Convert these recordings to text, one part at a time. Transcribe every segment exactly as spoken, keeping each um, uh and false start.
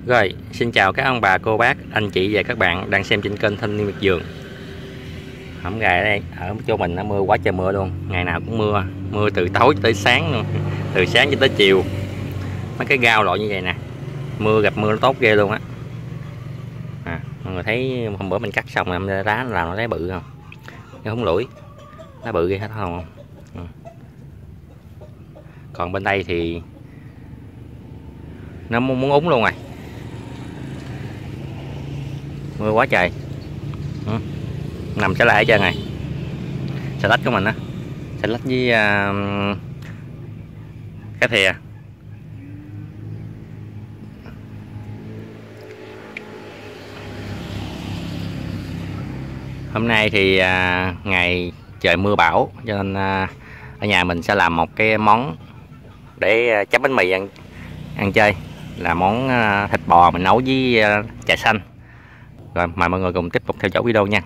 Rồi, xin chào các ông bà, cô bác, anh chị và các bạn đang xem trên kênh Thanh Niên Miệt Vườn. Hôm ngày ở đây, ở chỗ mình nó mưa quá trời mưa luôn, ngày nào cũng mưa, mưa từ tối tới sáng luôn, từ sáng cho tới chiều. Mấy cái gao loại như vậy nè, mưa gặp mưa nó tốt ghê luôn á. À, mọi người thấy hôm bữa mình cắt xong rồi lá làm nó lấy bự không? Nó không lũi, nó bự ghê hết không? Ừ. Còn bên đây thì nó muốn úng luôn rồi. Mưa quá trời. Ừ. Nằm trở lại ở trơn này. Xà lách của mình á, xà lách với uh, cái thìa. Hôm nay thì uh, ngày trời mưa bão cho nên uh, ở nhà mình sẽ làm một cái món để uh, chấm bánh mì ăn ăn chơi, là món uh, thịt bò mình nấu với uh, trà xanh. Rồi mời mọi người cùng tiếp tục theo dõi video nha.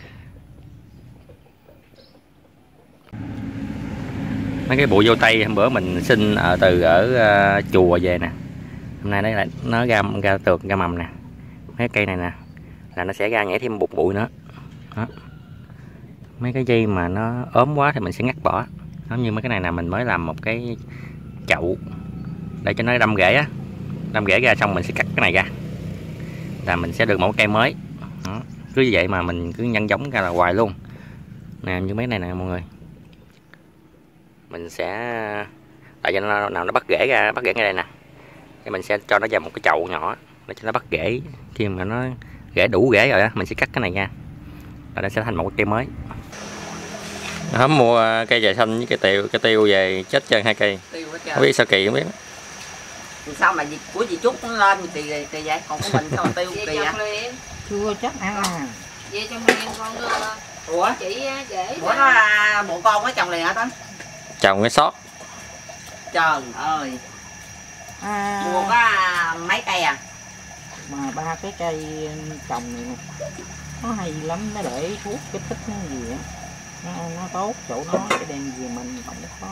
Mấy cái bụi vô tay hôm bữa mình xin ở từ ở uh, chùa về nè, hôm nay nó lại nó ra ra tược ra mầm nè. Mấy cây này nè là nó sẽ ra nhảy thêm bụt bụi nữa đó. Mấy cái dây mà nó ốm quá thì mình sẽ ngắt bỏ. Nó như mấy cái này nè, mình mới làm một cái chậu để cho nó đâm rễ á, đâm rễ ra xong mình sẽ cắt cái này ra là mình sẽ được một cây mới đó. Cứ như vậy mà mình cứ nhân giống ra là hoài luôn nè, như mấy này nè mọi người. Mình sẽ tại cho nó nào nó bắt rễ ra, bắt rễ ngay đây nè, thì mình sẽ cho nó vào một cái chậu nhỏ để cho nó bắt rễ. Khi mà nó rễ đủ rễ rồi á, mình sẽ cắt cái này ra và nó sẽ thành một cái cây mới. Hóm mua cây trà xanh với cây tiêu, cây tiêu về chết trơn hai cây. Không biết sao kỳ không biết. Sao mà của chị Trúc nó lên kỳ kỳ vậy, còn của mình sao mà tiêu kỳ vậy? Chưa chắc ăn à. Về trong liền con đưa. Ủa chị để Ủa nó là bộ con nó trồng liền hả Tấn? Trồng cái sót. Trời ơi. À, Mua có mấy cây à? mà ba cái cây trồng này nè, nó hay lắm, nó để thuốc kích thích nó gì á, nó, nó tốt chỗ nó, cái đem gì mình không có.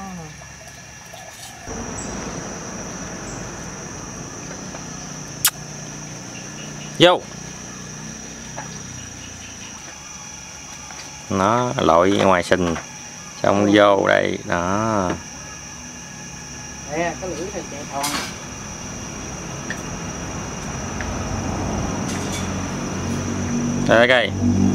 Vô nó lội ngoài sình xong ừ. Vô đây đó. Đây, cái lưỡi thì chạy thòn. Đây cây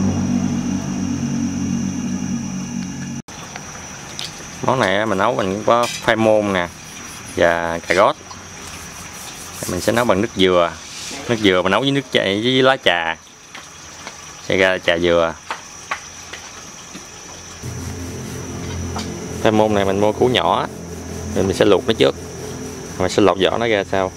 món này mình nấu mình cũng có khoai môn nè và cà rốt. Mình sẽ nấu bằng nước dừa, nước dừa mình nấu với nước chè với lá trà sẽ ra trà dừa. Khoai môn này mình mua củ nhỏ rồi mình sẽ luộc nó trước, mình sẽ lột vỏ nó ra sau.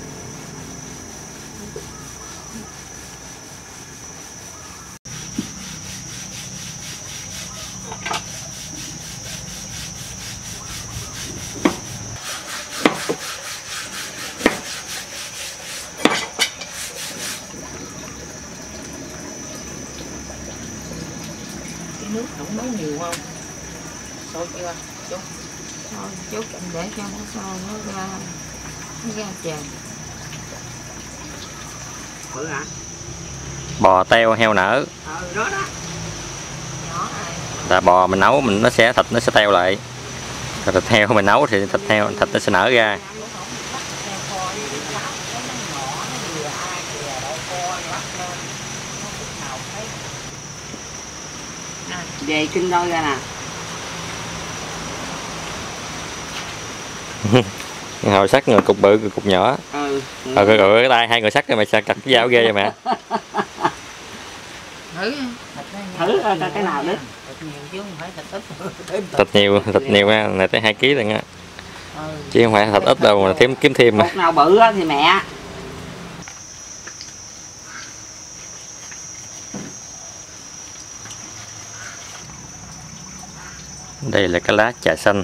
Cái nước không nấu nhiều không? Sôi chưa? Chút. Thôi chút để cho nó sôi nó ra, nó ra tràn. Bự hả? Bò teo heo nở. Ừ đó đó. Nhỏ này. Là bò mình nấu mình nó sẽ thịt nó sẽ teo lại. Rồi thịt heo mình nấu thì thịt heo thịt nó sẽ nở ra. Về kinh đôi ra nè. Hồi sắt người cục bự người cục nhỏ. Ừ. Rồi rồi, rồi cái tay hai người sắt rồi mày sao cặp cái dao ghê vậy mẹ. Thử Thử coi cái nào nữa. Thịt nhiều chứ không phải thịt ít. Thịt nhiều, thịt nhiều nha, này tới hai ký lần á. Chứ không phải thịt ít đâu mà thêm kiếm thêm mà. Một nào bự thì mẹ. Đây là cái lá trà xanh.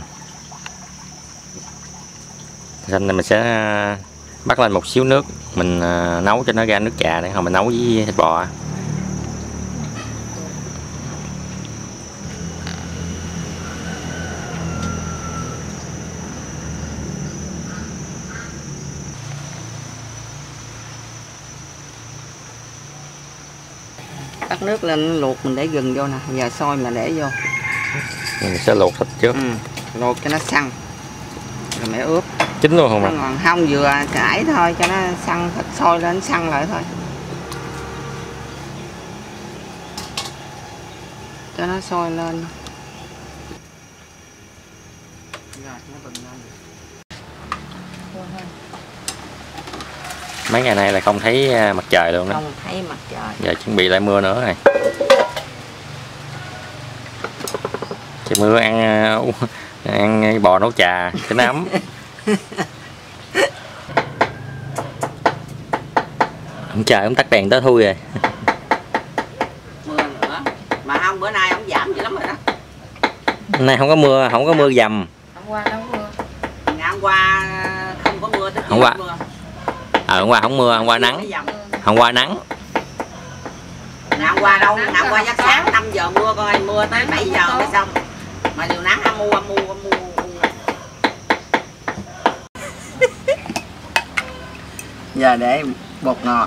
Trà xanh này mình sẽ bắt lên một xíu nước, mình nấu cho nó ra nước trà để hồi mình nấu với thịt bò. Bắt nước lên luộc mình để gừng vô nè, giờ sôi mà để vô. Mình sẽ luộc thịt trước. Ừ, luộc cho nó săn. Rồi mẹ ướp. Chín luôn không ạ? Ngon không, vừa cải thôi cho nó săn, thịt sôi lên săn lại thôi. Cho nó sôi lên. Rồi, nó bừng lên. Mấy ngày nay là không thấy mặt trời luôn đó. Không thấy mặt trời. Giờ chuẩn bị lại mưa nữa này. Trời mưa ăn ăn bò nấu trà cho nó ấm. Ông trời ông tắt đèn tới thui rồi. Mưa nữa. Mà không, bữa nay ông giảm dữ lắm rồi đó. Hôm nay không có mưa, không có mưa dầm. Hôm qua đâu mưa. Ngày hôm qua không có mưa tới Hôm qua. mưa. Ờ, hôm qua không mưa, hôm qua nắng. Hôm qua nắng. Ngày hôm qua đâu, ngày hôm qua giấc sáng năm giờ mưa coi, mưa tới bảy giờ mới xong. Mà điều nắng âm u âm u âm u. Giờ để bột ngọt.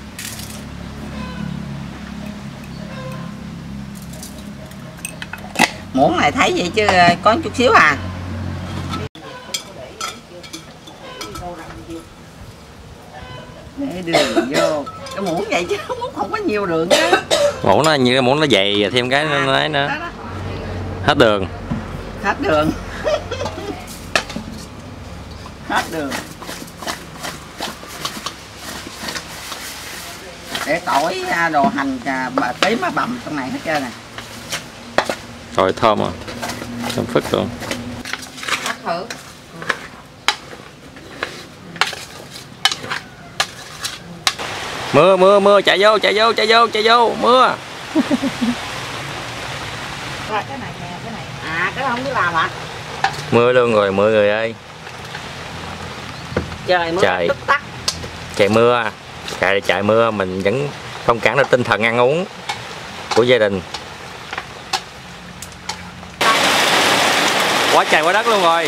Muỗng này thấy vậy chứ có chút xíu à. Để đường vô. Cái muỗng vậy chứ muỗng không có nhiều đường á. Muỗng nó như cái muỗng nó dày thêm cái nó ấy nữa. Đó đó. Hết đường. Hết đường. Hết đường. Để tỏi đồ hành bà tí má bầm trong này hết trơn nè. Rồi thơm rồi. Thơm phức luôn. Bắt thử. Mưa mưa mưa chạy vô chạy vô chạy vô chạy vô mưa. Rồi cái này nè, cái này. À cái đó không biết làm hả? Mưa luôn rồi mọi người ơi. Trời mưa Trời. tức tắc. Trời mưa. Chạy chạy mưa mình vẫn không cản được tinh thần ăn uống của gia đình. Quá trời quá đất luôn rồi.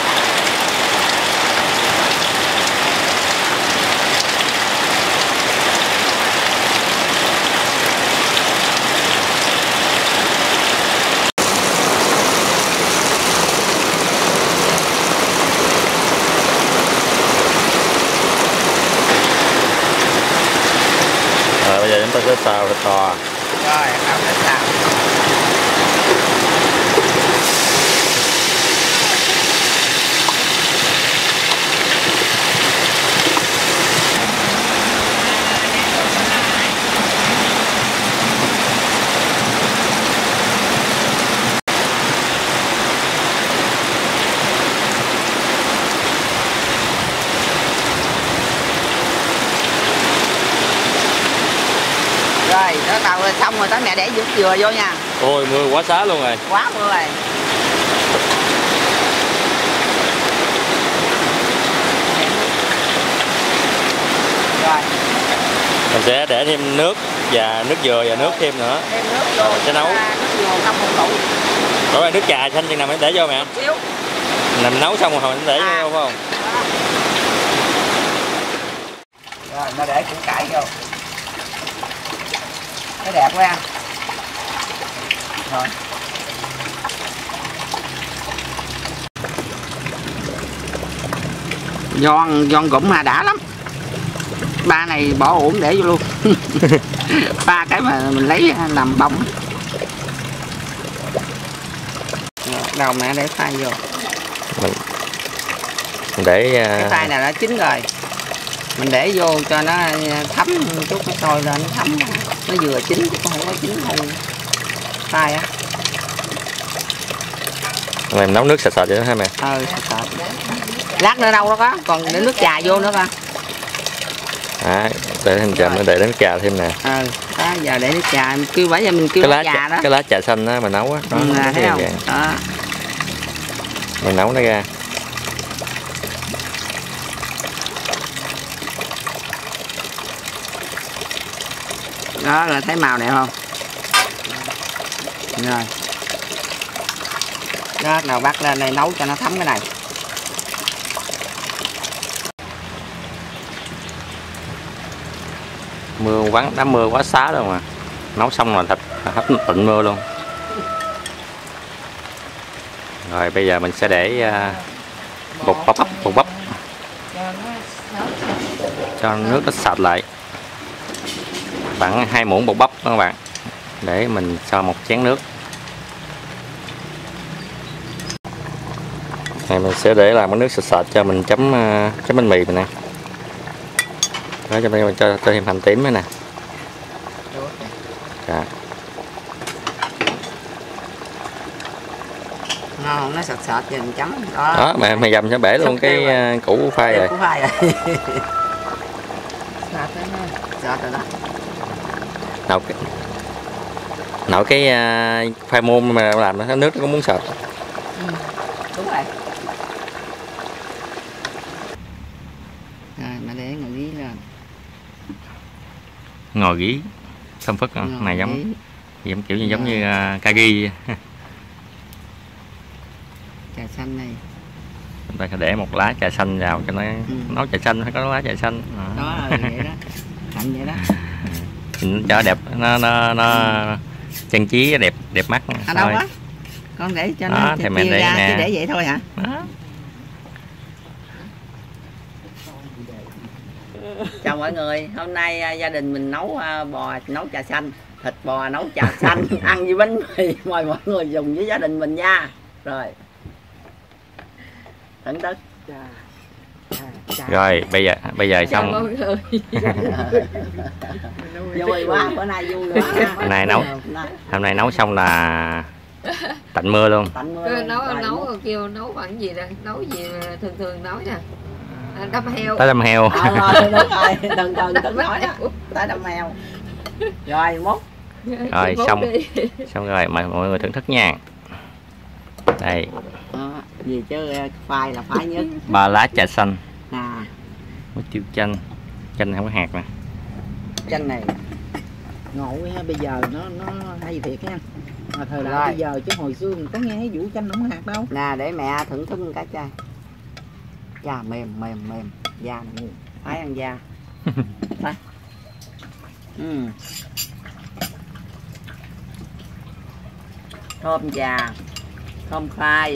Rồi bây giờ chúng ta sẽ xào thịt bò. Rồi làm để xào. Rồi, đó tàu xong rồi tới mẹ để dưa dừa vô nha. Ôi mưa quá xá luôn rồi. Quá mưa rồi. Rồi. Mình sẽ để thêm nước và nước dừa và nước thêm nữa. Thêm nước vô. Rồi sẽ nấu. Nước dừa không một tụ. Rồi nước trà xanh chừng nào mình để vô mẹ? Xíu. Mình nấu xong rồi mình để À. vô phải không? Rồi, nó để củ cải vô. Nó đẹp quá. Rồi. Giòn, giòn gụm mà đã lắm. Ba này bỏ uổng để vô luôn. Ba cái mà mình lấy làm bông. Đầu mẹ để phai vô. Mình, mình để Cái phai này đã chín rồi. Mình để vô cho nó thấm chút, nó sôi lên nó thấm. Nó vừa chín chứ không có chín hơn phai á. mình nấu nước sạch sạch vậy đó hả mẹ? Ừ, sợ. Lát nữa đâu đó có, còn để nước trà vô nữa coi. À, để thêm trà nữa, để nước trà thêm nè. Ừ, đó, giờ để nước trà, kêu bởi giờ mình kêu Cái lá trà trà, đó. cái lá trà xanh đó mình nấu á. Đó, Ừ, là thấy không? vậy. Đó. Mình nấu nó ra. Đó là thấy màu đẹp không? Rồi. Đó, nào bắt lên đây nấu cho nó thấm cái này. Mưa quán đám mưa quá xá đâu mà. Nấu xong rồi thịt hết tịnh mưa luôn. Rồi bây giờ mình sẽ để uh, bột bắp bột bắp cho nước nó sạch lại, khoảng hai muỗng bột bắp đó các bạn, để mình cho một chén nước. Này mình sẽ để làm cái nước sạch sạch cho mình chấm uh, chấm bánh mì mình nè. Đó, cho mình cho, cho thêm hành tím nữa nè. Dạ. Ngon, nó sệt sệt rồi mình chấm đó. Đó, mày mày dầm cho bể luôn cái uh, củ khoai rồi. Củ khoai rồi. Sạch rồi nè. Sệt rồi đó. Nấu cái nấu cái uh, khoai môn mà làm nó nước nó cũng muốn sệt. Ừ, đúng rồi. Rồi mà để ngồi ghi lên. Ngồi ghi thơm phức này Ngồi giống ghi. giống kiểu như giống như uh, kagi. Trà xanh này. Chúng ta sẽ để một lá trà xanh vào cho nó Ừ. nấu trà xanh phải có lá trà xanh. Đó. Đó rồi vậy đó. Thành vậy đó. Nhìn cho đẹp, nó nó nó trang trí đẹp đẹp mắt. À đâu thôi. quá. Con để cho Đó, nó thì chia mình để ra nè. chứ để vậy thôi hả? Đó. Chào mọi người, hôm nay à, gia đình mình nấu à, bò nấu trà xanh, thịt bò nấu trà xanh ăn với bánh mì, mời mọi người dùng với gia đình mình nha. Rồi. Thưởng thức. Rồi bây giờ bây giờ Chào xong. mọi người. Vui quá, bữa nay vui quá. Hôm nay nấu hôm nay nấu xong là tạnh mưa luôn. Tạnh mưa Cứ luôn. nấu Rồi, nấu rồi kêu nấu bằng gì nè, nấu gì mà thường thường nói nè. À, đâm heo. Tới đâm heo. Ờ, rồi, đúng rồi, đừng đừng đừng nói đó. Tới đâm heo. Rồi, mốt. Rồi Chị xong đi. xong rồi mời mọi người thưởng thức nha. Đây Đó, gì chứ khoai là khoai nhất. ba lá trà xanh, Nè, muối tiêu chanh, chanh không có hạt nè. chân này. Ngộ ha, bây giờ nó nó hay thiệt nha. Mà thời đại Rồi. bây giờ chứ hồi xưa mình có nghe cái vụ chanh không hạt đâu. Nè, để mẹ thưởng thức cái chai. Da mềm mềm mềm, da này. Phải ăn da. Đây. Ừ. Thơm già, thơm khoai.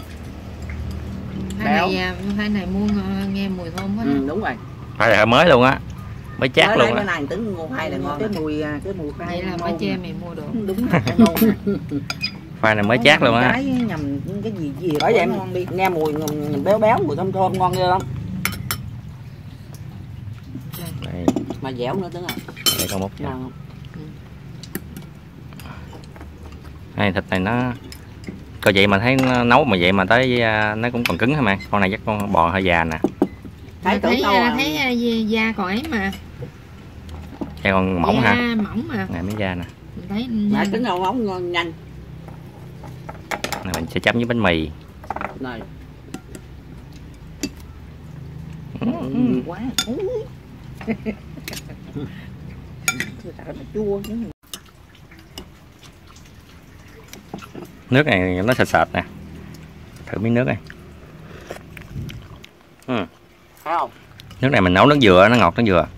Hai này, à, hai này mua ngon, nghe mùi thơm quá. Ừ, đúng rồi. Phải là mới luôn á, mới chát Mới luôn lấy á. cái này tính mua khoai là ngon. Cái mùi à, cái mùi khoai Vậy là ngon phải che nè. mày mua được. Đúng rồi, khoai ngon nè. Khoai này mới chát luôn á. Cái nhầm cái gì gì Bởi vậy ngon đi. nghe mùi ng- béo béo, mùi thơm thơm ngon ghê lắm. Đây, Mà dẻo nữa tướng à. đây con múc cho. Ngon không? Đây, thịt này nó coi vậy mà thấy nó nấu mà vậy mà tới à, nó cũng còn cứng hả mẹ? Con này chắc con bò hơi già nè. Thấy tưởng thấy đâu à, à. thấy à, da còn ấy mà. Đây còn mỏng da hả? mỏng mà. Này mới da nè. Mình thấy Mẹ da- tính đâu nóng ngon nhanh. Này mình sẽ chấm với bánh mì. Này. Nhiều quá. Người ta nó chua chứ. Nước này nó sệt sệt nè. Thử miếng nước này. Ừ. Thấy không? Nước này mình nấu nước dừa, nó ngọt nước dừa.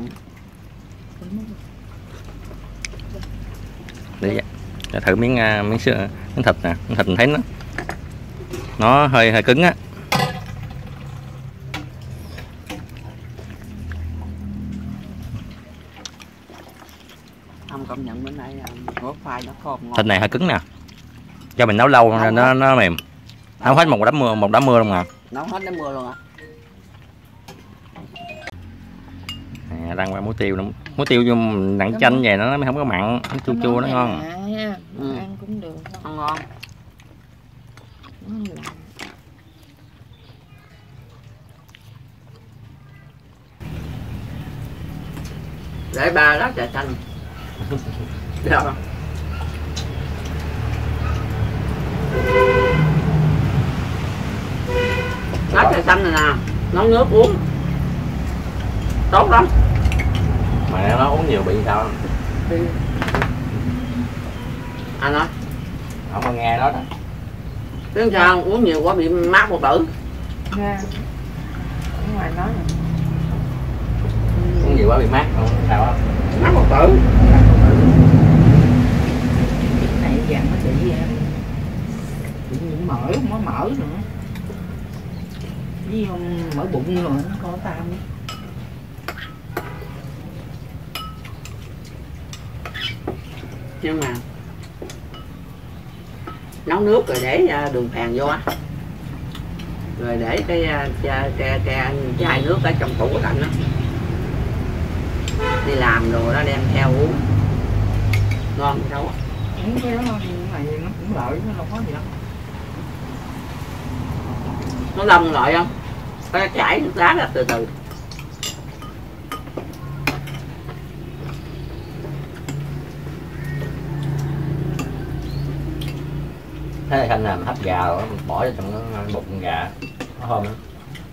Để cho thử miếng uh, miếng sữa, miếng thịt nè, miếng thịt mình thấy nó nó hơi hơi cứng á. Không công nhận bữa nay gót khoai nó thơm ngon. Thịt này hơi cứng nè. Do mình nấu lâu nên nó nó mềm. Nấu hết một đám mưa, một đám mưa luôn mà. Nấu hết đến mưa luôn hả? À, đang qua muối tiêu nữa. Muối tiêu vô nặng chanh vậy nó mới không có mặn, nó chua chua nó ngon. À, ha. Ừ. Ăn cũng được. Ngon ngon. Nó là- Để ba lá trà xanh. Được không? Lá trà xanh này nè, nấu nước uống tốt lắm. Mà nó uống nhiều bị sao? Anh nói Không có nghe đó đó. chứ sao uống nhiều quá bị mát một tử. Ra. Ở ngoài nói nè. Uống nhiều quá bị mát không sao á. Mát một tử. gan nó bị bị những mỡ không có mỡ nữa, với mỡ bụng rồi nó có tam. Nhưng mà nấu nước rồi để đường phèn vô á, rồi để cái cái cái, cái chai nước ở trong tủ lạnh đó, đi làm rồi đó đem theo uống ngon đâu á. Cái đó này nó cũng lợi, nó đâu có gì đâu. Nó đông lợi không? Có chảy nước đá ra từ từ. Thế là Khanh làm hấp gà đó, bỏ vào trong nó bột con gà nó thơm lắm.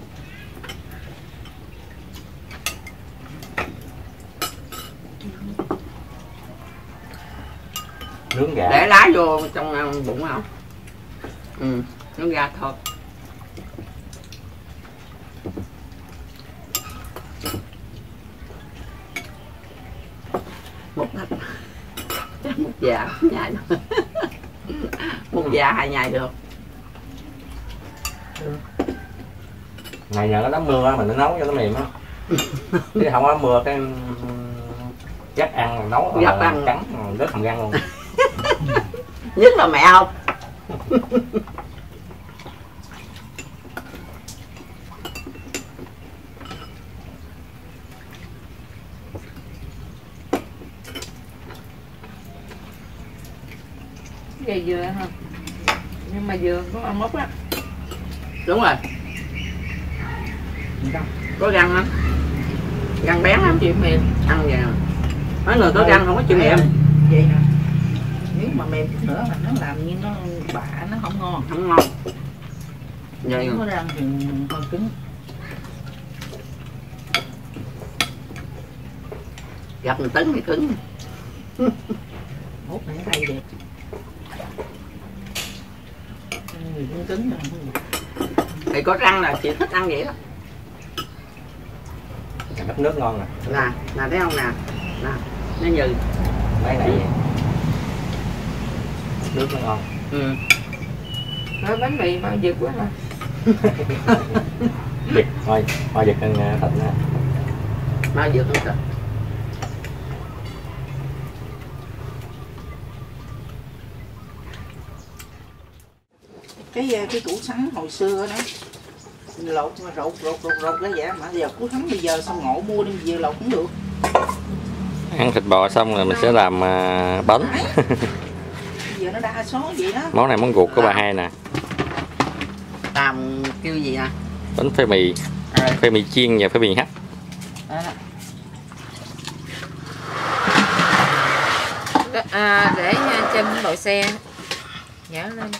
Nướng gà Để lá vô trong bụng không? Ừ, nướng gà thôi. Một thịt một già nhai được. Một già hai nhai được. ngày nhờ có đám mưa mình nó nấu cho nó mềm á, chứ không có mưa cái dắt ăn nấu Dắt ăn cắn rớt hàm răng luôn. Nhất là mẹ không. Về dừa hả? Nhưng mà dừa có ăn mốc á. Đúng rồi. Có răng không? Răng bén lắm. Chịu mềm. Ăn vậy nè. Mấy người có răng không có chịu mềm. Vậy nè. Nếu mà mềm chút nữa là nó làm như nó bạ, nó không ngon. Không ngon. Vậy Nó răng thì hơi cứng. gặp mình tấn thì cứng. Hút này hay đẹp. Người cũng cứng rồi. Thì có răng là chị thích ăn vậy đó. Hấp nước ngon nè. Nè, nè thấy không nè. Nè, nó như Mấy này nước nó ngon. ừ. Nói bánh mì bao giật quá hả? Giật thôi, thôi giật ăn thịt nè. Bao giờ không thích. Cái cái củ sắn hồi xưa đó lột mà rột rột rột rột cái vậy mà giờ củ sắn bây giờ xong ngộ mua đem về lột cũng được. Ăn thịt bò xong rồi mình sẽ làm uh, bánh. Bây giờ nó đa số vậy đó. Món này món ruột của bà hai nè. Làm kêu gì nè? Bánh phê mì, À, phê mì chiên và phê mì hấp. đó. À, để trên đội xe nhả lên.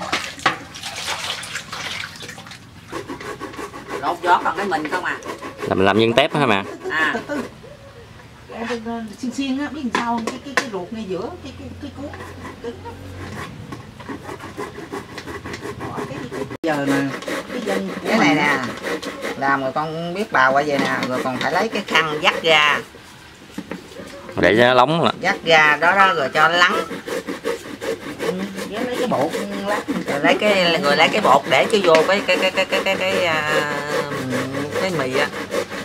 Lột gió còn cái mình không à? Là mình làm nhân tép hả mà. À, Từ từ xiên xiên á, biết làm sao không? Cái cái cái ruột ngay giữa cái cái cái cuốn cứng á. Bỏ cái cái giờ nè, cái dân cái này nè, làm rồi con biết bào qua vậy nè, rồi còn phải lấy cái khăn dắt ra, Để cho nó lóng là. dắt ra đó đó rồi cho nó lắng, với lấy cái bột lát rồi lấy cái rồi lấy cái bột để cho vô cái cái cái cái cái cái cái, cái, cái mì á.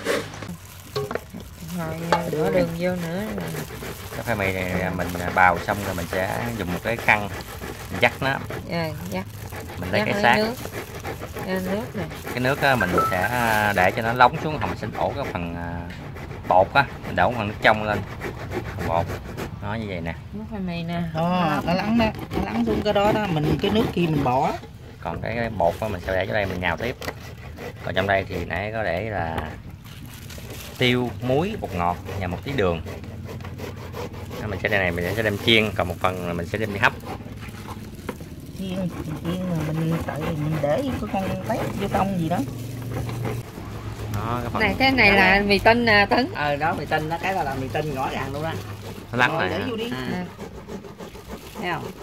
Rồi đổ đường vô nữa. Cái phê mì này mình bào xong rồi mình sẽ dùng một cái khăn mình dắt nó. Rồi dắt. Mình lấy Dắt cái lấy xác. nước. Ra nước nè. Cái nước á, mình sẽ để cho nó lóng xuống, không mình sẽ đổ cái phần bột á, mình đổ phần nước trong lên phần bột nó như vậy nè. Nước khoai mì nè. đó, nó lắng đó, nó lắng xuống cái đó đó, mình cái nước kia mình bỏ. Còn cái, cái bột á, mình sẽ để cho đây mình nhào tiếp. Còn trong đây thì nãy có để là tiêu, muối, bột ngọt và một tí đường. Đó, mình sẽ đây này mình sẽ đem chiên, còn một phần là mình sẽ đem đi hấp. Chiên chiên rồi mình tại vì mình để cái con tép vô trong gì đó. Đó, cái phần Này cái này là mì tinh nè Tấn. Ờ đó, mì tinh đó, cái đó là mì tinh rõ ràng luôn đó. nó lắng Rồi này. để vô đi. À, thấy không?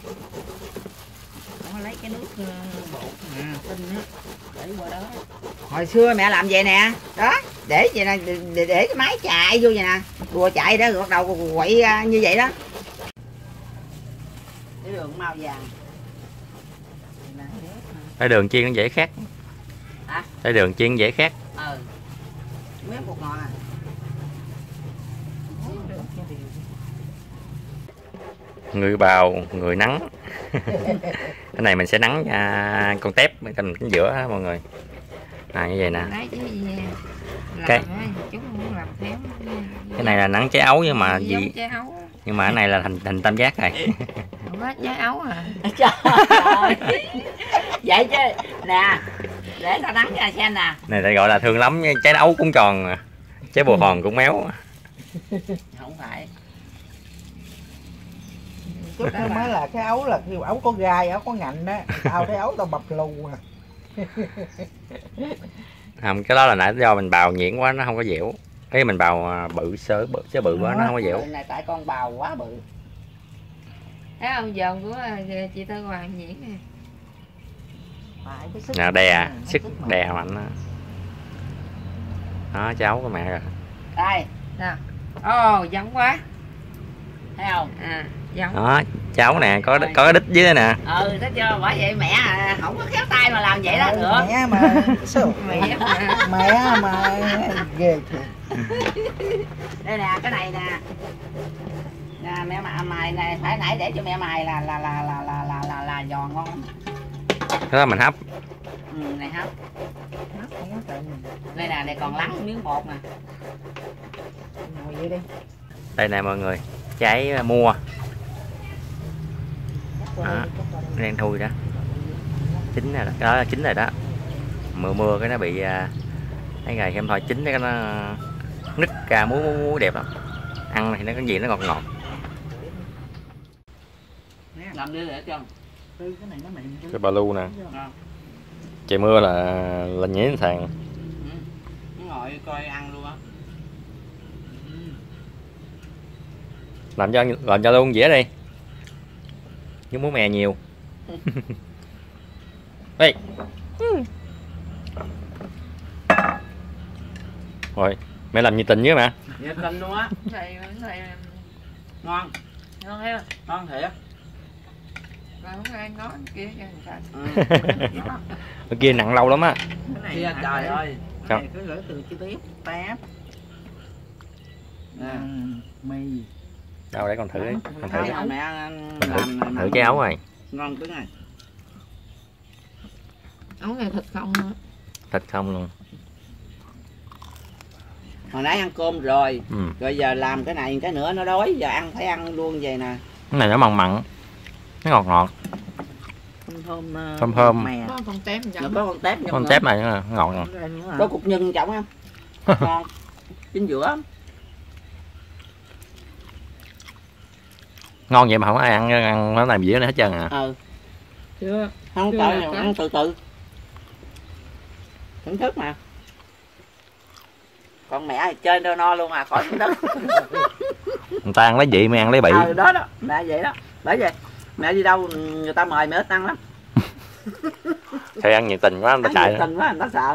Nó lấy cái nước uh, bột nè, tinh á, để qua đó. Hồi xưa mẹ làm vậy nè, đó, để vậy nè, để, để cái máy chạy vô vậy nè, rùa chạy đó rồi bắt đầu quậy ra như vậy đó. Cái đường cũng mau vàng. Cái đường chiên nó dễ khác. Hả? Cái đường chiên dễ khác. Ừ. Miếng bột ngọt à. Người bào, người nắng. Cái này mình sẽ nắng à, con tép ở trên giữa đó, mọi người. À, như vậy nè. Lấy chứ gì làm Cái- á, chúng muốn làm khéo. Cái này là nắng trái ấu nhưng mà Giống gì trái ấu. nhưng mà cái này là thành thành tam giác này. Không có trái ấu à. Trời ơi. Vậy chứ nè, để tao nắng cho xem nè. Này lại gọi là thương lắm, trái ấu cũng tròn, trái bồ hòn cũng méo. Không phải. Chút nó mới là cái ấu là kêu ấu có gai, ấu có ngạnh đó. Tao thấy ấu tao bập lù à. Không, cái đó là nãy do mình bào nhuyễn quá nó không có dẻo. Cái mình bào à, bự sớ bự sớ bự quá nó không có dẻo. Cái này tại con bào quá bự. Thấy không, dồn của chị Tư Hoàng Diễn nè. Phải cái sức Nè, đè, mà, sức mà. đè mạnh đó. Đó, cháu của mẹ rồi. Đây, Nào. Ồ, giống quá. thấy không? À, giống. Đó, cháu nè, có có cái đít dưới nè. Ừ, thấy chưa? Bởi vậy mẹ à, không có khéo tay mà làm vậy đó Ừ, được. mẹ mà sao Mẹ mà. mẹ mà ghê thiệt. Đây nè, cái này nè. Nè, mẹ mà mài này phải nãy để cho mẹ mài là là là là là là là, là giòn ngon. Cái đó mình hấp. Ừ, này hấp. Nó không có tự mình. Đây nè, đây còn lắng miếng bột nè. Ngồi vậy đi. Đây nè mọi người, trái mua Cắt qua Đó. đây, cắt qua đây. đen thui đó, chín rồi đó, cái đó là chín rồi đó. Mưa mưa cái nó bị à, mấy ngày thêm thôi chín cái nó nứt ra muối muối muối đẹp lắm. Ăn thì nó cái gì nó ngọt ngọt. Làm đi để cho. Tư cái này nó mềm chứ. Cái ba lu nè, À. trời mưa là là nhảy sàn. Ừ. Ngồi coi ăn luôn á. Làm cho làm cho luôn dĩa đi, chứ muốn mè nhiều. Ê. Rồi mẹ làm nhiệt tình với mẹ. Nhiệt tình luôn á. Thầy, thầy Ngon, ngon ha. ngon thiệt. Mà không ai nói kia cho người ta. Ừ. Ở kia nặng lâu lắm á. Cái này Kia hả? trời Cái ơi. này cứ gửi từ chi tiết tép. Nè. Ừ, mì. Đâu để con thử đi. Con thử, Thấy không mẹ con thử, làm thử trái ấu này. ngon cứng này. Ấu này thịt không nữa. Thịt không luôn. Hồi nãy ăn cơm rồi, Ừ. rồi giờ làm cái này cái nữa nó đói, giờ ăn phải ăn luôn vậy nè. Cái này nó mặn mặn, nó ngọt ngọt. Thơm thơm. uh, Thơm thơm. Mè. Có con tém Nó giống. có con tép nhưng Con mà- tép này nó ngọt ngọt. Đây nữa à. có cục nhân trọng không? Ngon. Chính giữa. Ngon vậy mà không ai ăn ăn nó làm dĩa này hết trơn à. Ừ. Chưa. Không Chưa trời là ăn từ từ. Thưởng thức mà. Còn mẹ thì chơi no no luôn à, khỏi thưởng thức. Người ta ăn lấy vị mới ăn lấy bị. Ừ đó đó, mẹ vậy đó. Bởi vậy mẹ đi đâu người ta mời mẹ ít ăn lắm. Thì ăn nhiệt tình quá người ta Ăn chạy. nhiệt tình quá người ta sợ.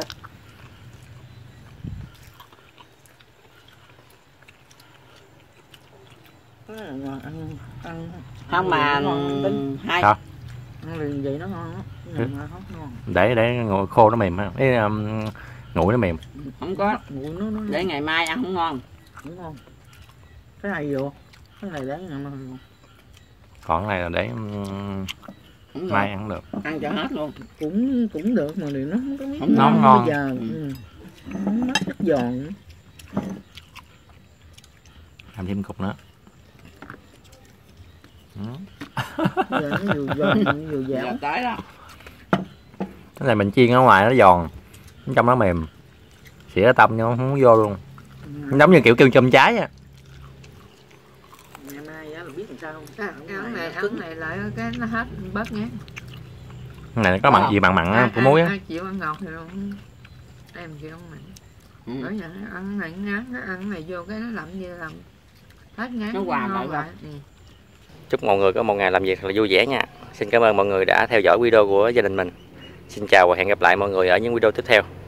Ăn, ăn, ăn, Không mà ngon tính. hai Sao? Ăn liền vậy nó ngon á. Ừ. Nhưng mà không ngon. Để để ngồi khô nó mềm ha. Cái um, nguội nó mềm. không có, Nguội nó nó để ngày mai ăn không ngon. không ngon. Cái này vô. Cái này để ngày mai vô. Còn cái này là để um, Không mai ngon. ăn được. Ăn cho hết luôn. Cũng cũng được mà điều nó không có biết Không ngon, ngon. bây giờ. Ừ. Ừ. Không mất rất giòn. Làm thêm cục nữa. Ừ. Giờ nó vừa giòn vừa Giờ dẻo. tới đó. Cái này mình chiên ở ngoài nó giòn, trong nó mềm, xỉa tâm nó không vô luôn. Ừ. Giống như kiểu kêu chôm trái á. Ngày mai á là biết làm sao không? Cái ấu này, ấu này lại cái nó hết bớt nhé. Cái này có mặn gì mặn mặn á, của muối á. Ai chịu ăn ngọt thì không. Em chịu ăn mặn. Ừ. Bởi vậy ăn này ngán, cái ăn này vô cái nó làm gì làm hết ngán. Nó hòa lại lại. Ừ. Chúc mọi người có một ngày làm việc thật là vui vẻ nha. Xin cảm ơn mọi người đã theo dõi video của gia đình mình. Xin chào và hẹn gặp lại mọi người ở những video tiếp theo.